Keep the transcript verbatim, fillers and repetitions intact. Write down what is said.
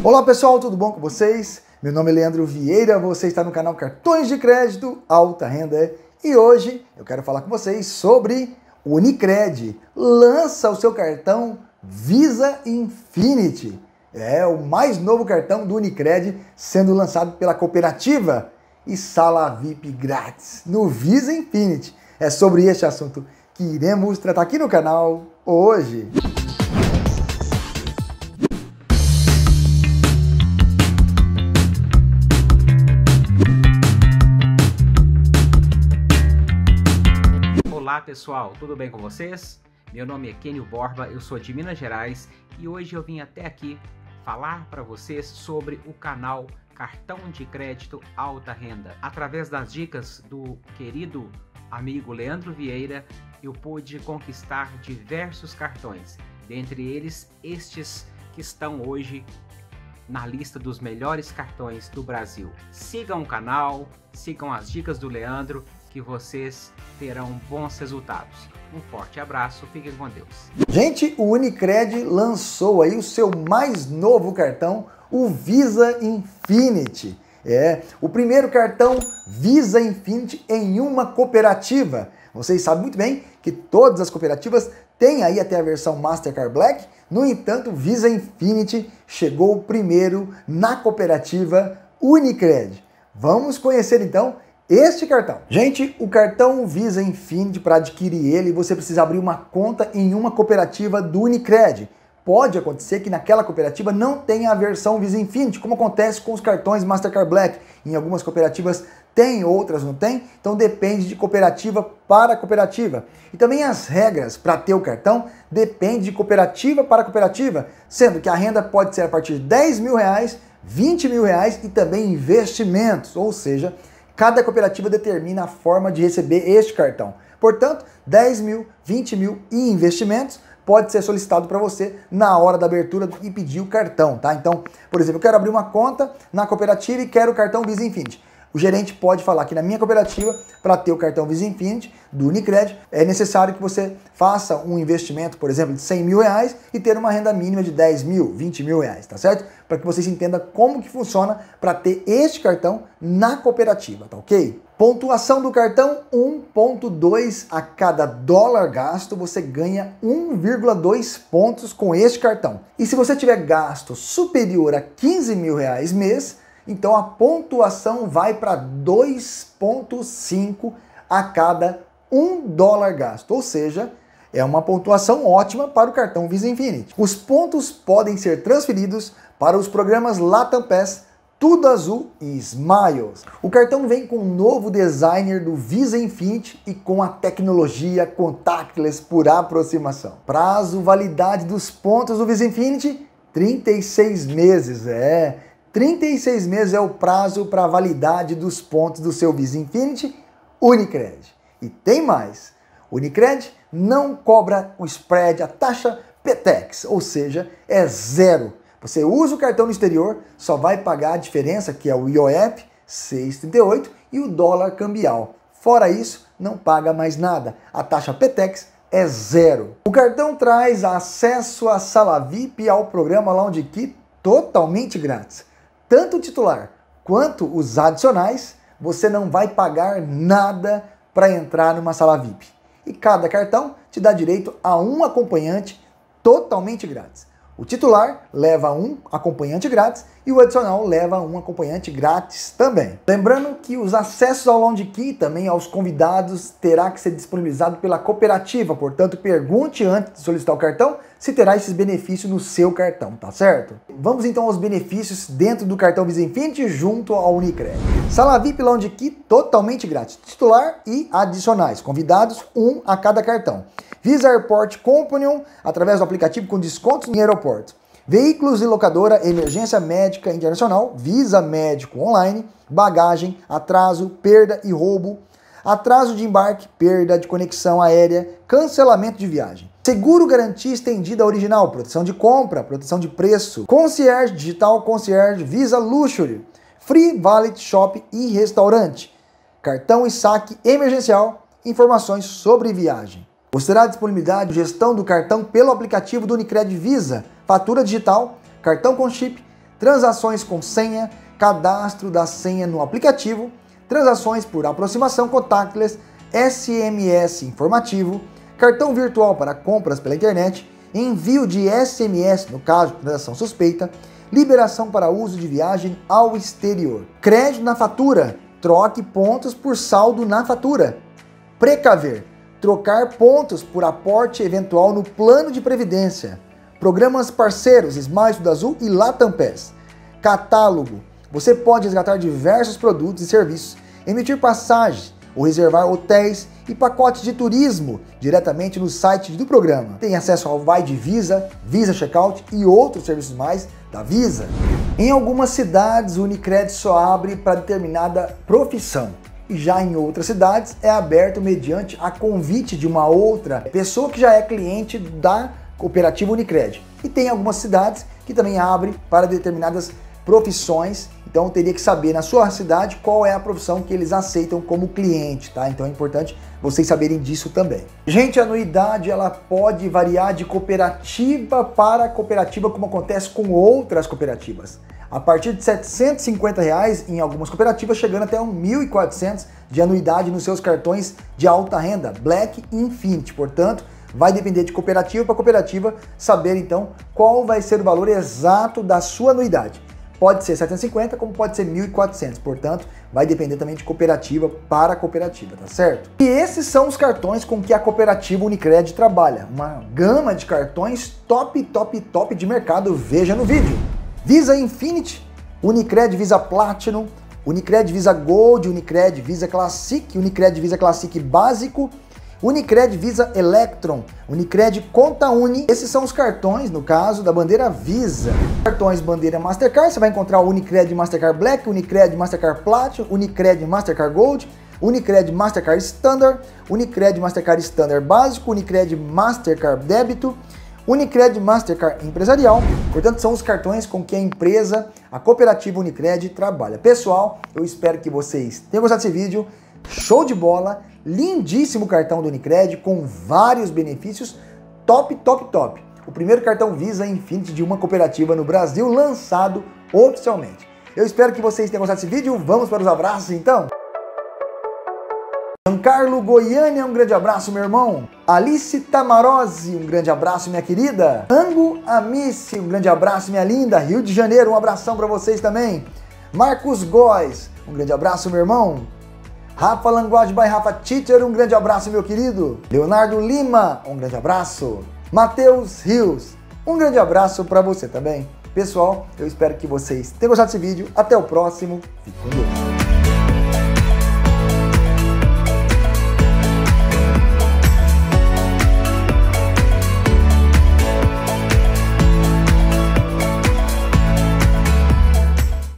Olá pessoal, tudo bom com vocês? Meu nome é Leandro Vieira, você está no canal Cartões de Crédito Alta Renda e hoje eu quero falar com vocês sobre o Unicred. Lança o seu cartão Visa Infinity. É o mais novo cartão do Unicred sendo lançado pela cooperativa e sala V I P grátis no Visa Infinity. É sobre este assunto que iremos tratar aqui no canal hoje. Olá pessoal, tudo bem com vocês? Meu nome é Kenio Borba, eu sou de Minas Gerais e hoje eu vim até aqui falar para vocês sobre o canal Cartão de Crédito Alta Renda. Através das dicas do querido amigo Leandro Vieira, eu pude conquistar diversos cartões, dentre eles estes que estão hoje na lista dos melhores cartões do Brasil. Sigam o canal, sigam as dicas do Leandro, que vocês terão bons resultados. Um forte abraço, fiquem com Deus. Gente, o Unicred lançou aí o seu mais novo cartão, o Visa Infinity. É, o primeiro cartão Visa Infinity em uma cooperativa. Vocês sabem muito bem que todas as cooperativas têm aí até a versão Mastercard Black. No entanto, o Visa Infinity chegou primeiro na cooperativa Unicred. Vamos conhecer então este cartão. Gente, o cartão Visa Infinity, para adquirir ele, você precisa abrir uma conta em uma cooperativa do Unicred. Pode acontecer que naquela cooperativa não tenha a versão Visa Infinity, como acontece com os cartões Mastercard Black. Em algumas cooperativas tem, outras não tem, então depende de cooperativa para cooperativa. E também as regras para ter o cartão dependem de cooperativa para cooperativa, sendo que a renda pode ser a partir de dez mil reais, vinte mil reais e também investimentos, ou seja, cada cooperativa determina a forma de receber este cartão. Portanto, dez mil, vinte mil e investimentos pode ser solicitado para você na hora da abertura e pedir o cartão, tá? Então, por exemplo, eu quero abrir uma conta na cooperativa e quero o cartão Visa Infinity. O gerente pode falar que na minha cooperativa, para ter o cartão Visa Infinity do Unicred, é necessário que você faça um investimento, por exemplo, de cem mil reais e ter uma renda mínima de dez mil, vinte mil reais, tá certo? Para que vocês entendam como que funciona para ter este cartão na cooperativa, tá ok? Pontuação do cartão um ponto dois a cada dólar gasto, você ganha um vírgula dois pontos com este cartão. E se você tiver gasto superior a quinze mil reais mês, então a pontuação vai para dois ponto cinco a cada um dólar gasto, ou seja, é uma pontuação ótima para o cartão Visa Infinity. Os pontos podem ser transferidos para os programas Latam Pass, Tudo Azul e Smiles. O cartão vem com um novo designer do Visa Infinity e com a tecnologia contactless por aproximação. Prazo validade dos pontos do Visa Infinity, trinta e seis meses, é... trinta e seis meses é o prazo para a validade dos pontos do seu Visa Infinity Unicred. E tem mais, o Unicred não cobra o spread, a taxa P T E X, ou seja, é zero. Você usa o cartão no exterior, só vai pagar a diferença, que é o I O F seis vírgula trinta e oito e o dólar cambial. Fora isso, não paga mais nada. A taxa P T E X é zero. O cartão traz acesso à sala V I P e ao programa Lounge Key totalmente grátis. Tanto o titular quanto os adicionais, você não vai pagar nada para entrar numa sala V I P. E cada cartão te dá direito a um acompanhante totalmente grátis. O titular leva um acompanhante grátis e o adicional leva um acompanhante grátis também. Lembrando que os acessos ao Lounge Key, também aos convidados, terá que ser disponibilizado pela cooperativa. Portanto, pergunte antes de solicitar o cartão se terá esses benefícios no seu cartão, tá certo? Vamos então aos benefícios dentro do cartão Visa Infinity junto ao Unicred. Sala V I P Lounge Key totalmente grátis, titular e adicionais, convidados um a cada cartão. Visa Airport Companion, através do aplicativo com descontos em aeroportos. Veículos e locadora, emergência médica internacional, Visa Médico Online, bagagem, atraso, perda e roubo, atraso de embarque, perda de conexão aérea, cancelamento de viagem. Seguro garantia estendida original, proteção de compra, proteção de preço, concierge digital, concierge, Visa Luxury, Free Wallet Shop e restaurante, cartão e saque emergencial, informações sobre viagem. Você terá disponibilidade de gestão do cartão pelo aplicativo do Unicred Visa, fatura digital, cartão com chip, transações com senha, cadastro da senha no aplicativo, transações por aproximação contactless, S M S informativo, cartão virtual para compras pela internet, envio de S M S no caso de transação suspeita, liberação para uso de viagem ao exterior, crédito na fatura, troque pontos por saldo na fatura, precaver, trocar pontos por aporte eventual no plano de previdência, programas parceiros Smile Estudo Azul e Latam Pass, catálogo, você pode resgatar diversos produtos e serviços, emitir passagens ou reservar hotéis e pacotes de turismo diretamente no site do programa. Tem acesso ao Vai de Visa, Visa Checkout e outros serviços mais da Visa. Em algumas cidades, o Unicred só abre para determinada profissão. E já em outras cidades é aberto mediante a convite de uma outra pessoa que já é cliente da cooperativa Unicred. E tem algumas cidades que também abrem para determinadas profissões, então teria que saber na sua cidade qual é a profissão que eles aceitam como cliente, tá? Então é importante vocês saberem disso também. Gente, a anuidade ela pode variar de cooperativa para cooperativa, como acontece com outras cooperativas. A partir de setecentos e cinquenta reais em algumas cooperativas, chegando até mil e quatrocentos de anuidade nos seus cartões de alta renda, Black e Infinity. Portanto, vai depender de cooperativa para cooperativa saber então qual vai ser o valor exato da sua anuidade. Pode ser setecentos e cinquenta, como pode ser mil e quatrocentos, portanto, vai depender também de cooperativa para cooperativa, tá certo? E esses são os cartões com que a cooperativa Unicred trabalha, uma gama de cartões top, top, top de mercado, veja no vídeo. Visa Infinity, Unicred Visa Platinum, Unicred Visa Gold, Unicred Visa Classic, Unicred Visa Classic Básico, Unicred Visa Electron, Unicred Conta Uni. Esses são os cartões, no caso, da bandeira Visa. Cartões bandeira Mastercard, você vai encontrar o Unicred Mastercard Black, Unicred Mastercard Platinum, Unicred Mastercard Gold, Unicred Mastercard Standard, Unicred Mastercard Standard Básico, Unicred Mastercard Débito, Unicred Mastercard Empresarial. Portanto, são os cartões com que a empresa, a cooperativa Unicred, trabalha. Pessoal, eu espero que vocês tenham gostado desse vídeo. Show de bola! Lindíssimo cartão do Unicred com vários benefícios, top, top, top. O primeiro cartão Visa Infinity de uma cooperativa no Brasil, lançado oficialmente. Eu espero que vocês tenham gostado desse vídeo. Vamos para os abraços então? Giancarlo Goiânia, um grande abraço, meu irmão. Alice Tamarose, um grande abraço, minha querida. Ango Amici, um grande abraço, minha linda. Rio de Janeiro, um abração para vocês também. Marcos Góes, um grande abraço, meu irmão. Rafa Language by Rafa Teacher, um grande abraço, meu querido. Leonardo Lima, um grande abraço. Matheus Rios, um grande abraço para você também. Pessoal, eu espero que vocês tenham gostado desse vídeo. Até o próximo. Fique com Deus.